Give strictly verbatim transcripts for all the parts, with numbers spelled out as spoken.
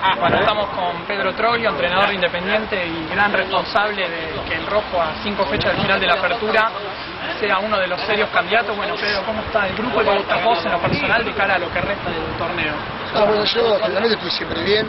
Bueno, estamos con Pedro Troglio, entrenador de Independiente y gran responsable de que el Rojo, a cinco fechas del final de la apertura, sea uno de los serios candidatos. Bueno, Pedro, ¿cómo está el grupo y cómo estás vos en lo personal de cara a lo que resta del torneo? No, bueno, yo generalmente estoy siempre bien.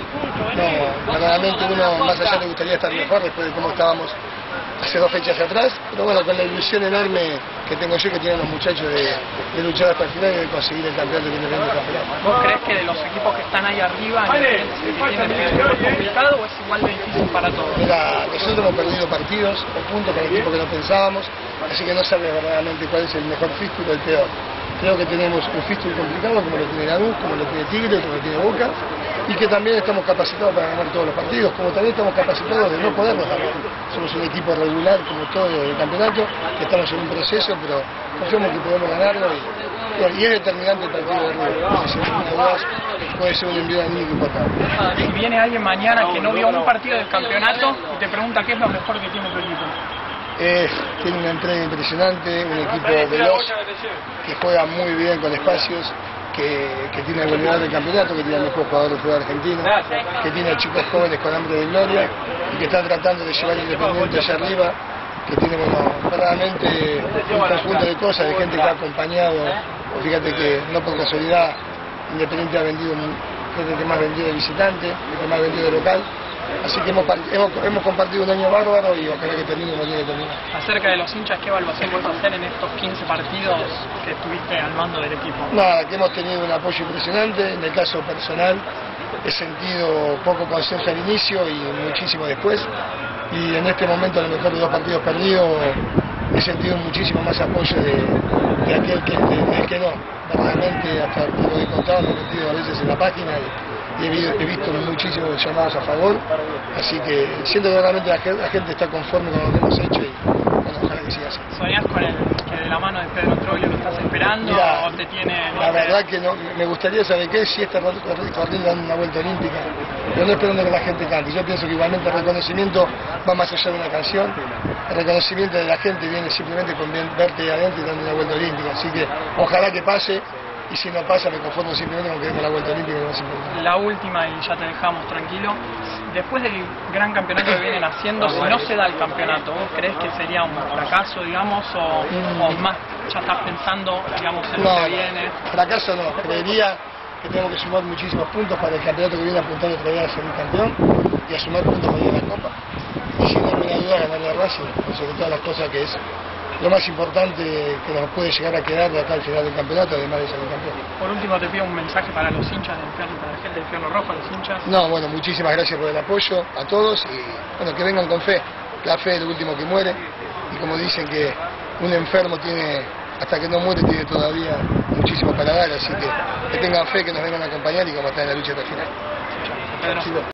No, verdaderamente uno más allá le gustaría estar mejor después de cómo estábamos hace dos fechas atrás, pero bueno, con la ilusión enorme que tengo yo, que tienen los muchachos de, de luchar hasta el final y de conseguir el campeonato que Independiente campeón. ¿Vos crees que de los equipos que están ahí arriba, Independiente se tiene el más complicado o es igual de difícil para todos? Mira, nosotros hemos perdido partidos o puntos con el equipo que no pensábamos, así que no sabe verdaderamente cuál es el mejor fístula o el peor. Creo que tenemos un fístula complicado como lo tiene Lanús, como lo tiene Tigre, como lo tiene Boca, y que también estamos capacitados para ganar todos los partidos, como también estamos capacitados de no podernos ganar. Somos un equipo regular como todo el campeonato, que estamos en un proceso, pero confiamos que podemos ganarlo y, y es determinante el partido de River. Si no puede ser un envío anímico importante. Si viene alguien mañana que no vio un partido del campeonato y te pregunta qué es lo mejor que tiene tu equipo. Eh, tiene una entrega impresionante, un equipo veloz, que juega muy bien con espacios, que, que tiene el goleador del campeonato, que tiene el mejor jugador del fútbol argentino, que tiene chicos jóvenes con hambre de gloria y que está tratando de llevar Independiente allá arriba, que tiene, bueno, verdaderamente un conjunto de cosas, de gente que ha acompañado. Fíjate que no por casualidad Independiente ha vendido, creo que el que más vendido de visitante, el que más vendido de local. Así que hemos, hemos, hemos compartido un año bárbaro y ojalá que termine como tiene que terminar. Acerca de los hinchas, ¿qué evaluación puedes hacer en estos quince partidos que estuviste al mando del equipo? Nada, que hemos tenido un apoyo impresionante. En el caso personal he sentido poco consenso al inicio y muchísimo después. Y en este momento, a lo mejor de dos partidos perdidos, he sentido muchísimo más apoyo de, de aquel que, de, de que no. Verdaderamente, hasta lo he contado, lo he metido a veces en la página y, y he, he visto muchísimos llamados a favor. Así que siento que realmente la, la gente está conforme con lo que hemos hecho y bueno, ojalá que siga así. ¿Soñás con el que de la mano de Pedro Troglio lo estás esperando? Mirá, o te tiene, no la sé? verdad que no, me gustaría saber qué si está corriendo dando una vuelta olímpica, pero no esperando que la gente cante. Yo pienso que igualmente el reconocimiento va más allá de una canción. El reconocimiento de la gente viene simplemente con verte adentro y dando una vuelta olímpica, así que ojalá que pase. Y si no pasa, me conformo simplemente con que demos la vuelta olímpica. No, la última, y ya te dejamos tranquilo. Después del gran campeonato que vienen haciendo, si no se da el campeonato, ¿vos crees que sería un fracaso, digamos, o, mm. o más ya estás pensando, digamos, en no, lo que viene? Fracaso no, creería que tenemos que sumar muchísimos puntos para el campeonato que viene, apuntando otra vez a ser un campeón y a sumar puntos para ir a la Copa. Y sin ninguna duda ganar la Racing, sobre todas las cosas que es lo más importante que nos puede llegar a quedar de acá al final del campeonato, además de ser el campeón. Por último, te pido un mensaje para los hinchas del Infierno, para la gente del Infierno Rojo, los hinchas. No, bueno, muchísimas gracias por el apoyo a todos y bueno, que vengan con fe. La fe es lo último que muere y como dicen que un enfermo tiene, hasta que no muere, tiene todavía muchísimo para dar, así que que tengan fe, que nos vengan a acompañar y como están en la lucha hasta el final. Pedro.